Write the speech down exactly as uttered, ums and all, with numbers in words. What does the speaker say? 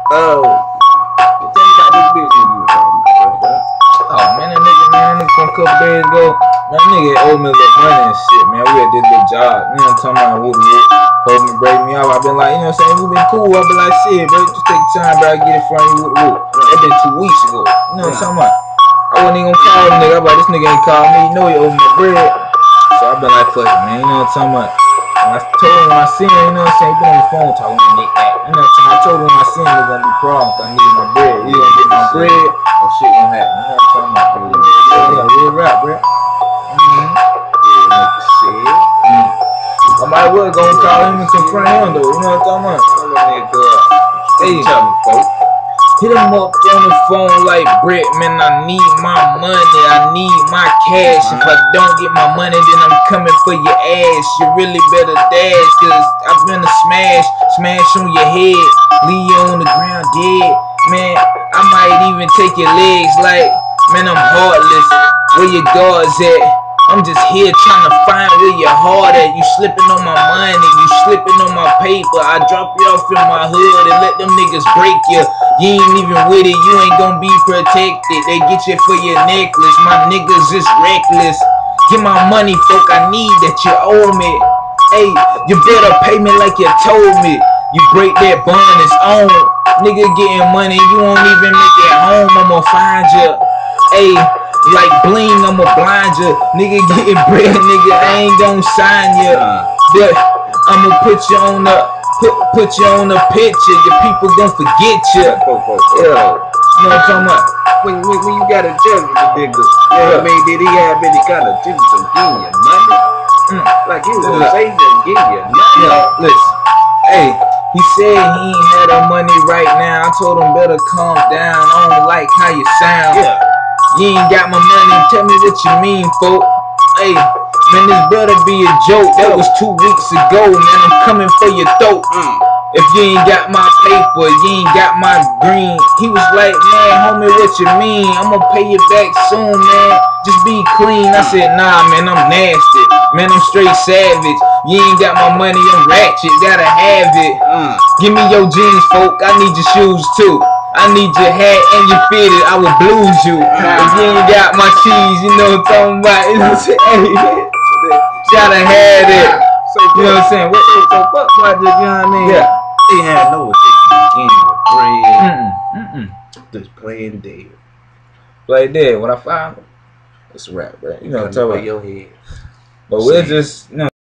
Oh, tell me about this business you were talking about, bro. Oh man, that nigga, man, that nigga from a couple days ago, man, that nigga owed me a little money and shit, man. We had this little job, you know what I'm talking about, whoop whoop, hold me, break me off. I been like, you know what I'm saying, we been cool. I been like, shit, bro, just take your time, bro, I get it from you, whoop whoop. That been two weeks ago, you know what I'm talking about. I wasn't even gonna call the nigga. I was like, this nigga ain't call me, you know he owe me my bread. So I been like, fuck it, man, you know what I'm talking about. And I told him when I seen him, you know what I'm saying, he been on the phone talking to Nick, you know what I'm saying. I told him when I seen him, there's gonna be problems. I need my bread. He gonna get my bread, or shit gonna happen. You know what I'm talking about? Yeah, yeah, real rap, bro. Mm-hmm. Yeah, nigga, shit. Mm. I might well go and call him and confront him though. You know what I'm talking about? Tell that nigga, hey, tell me, folks. Hit him up on the phone like, Brett, man, I need my money, I need my cash. If I don't get my money, then I'm coming for your ass. You really better dash, cause I've been a smash, smash on your head, leave you on the ground dead. Man, I might even take your legs like, man, I'm heartless. Where your guards at? I'm just here trying to find where your heart at. You slipping on my money, you slipping on my paper. I drop you off in my hood and let them niggas break you. You ain't even with it, you ain't gonna be protected. They get you for your necklace, my niggas is reckless. Get my money, folk, I need that you owe me. Hey, you better pay me like you told me. You break that bond, it's on. Nigga getting money, you won't even make it home, I'ma find you. Hey, like bling, I'ma blind you. Nigga getting bread, nigga, I ain't gon' sign you. But I'ma put you on the put put you on the picture. Your people gon' forget you. Yeah, po, po, po, Yeah. po. You know what I'm talking about? When, when, when you gotta judge the nigga, yeah, I mean, did he have any kind of intentions of getting your money? Mm. Like he was Look. gonna say just give you money? Yeah, listen. Hey, he said he ain't had the money right now. I told him better calm down. I don't like how you sound. Yeah. You ain't got my money, tell me what you mean, folk. Hey, man, this better be a joke. That was two weeks ago, man. I'm coming for your throat. Mm. If you ain't got my paper, you ain't got my green. He was like, man, homie, what you mean? I'ma pay you back soon, man. Just be clean. I said, nah, man, I'm nasty. Man, I'm straight savage. You ain't got my money, I'm ratchet. Gotta have it. Mm. Give me your jeans, folk. I need your shoes, too. I need your hat and your fitted. I will blues you. If you ain't got my cheese, you know what I'm talking about. You know what I'm saying? Gotta have it. So, You know what I'm saying? What, so, so fuck Project, you know what I mean? yeah. They had no intention of getting your bread. Mm-mm. Mm-mm. Just playing dead. Like that, when I find him, it's a rap, bro. You know what I'm Coming talking for about. your head. But we'll Same. just, you know.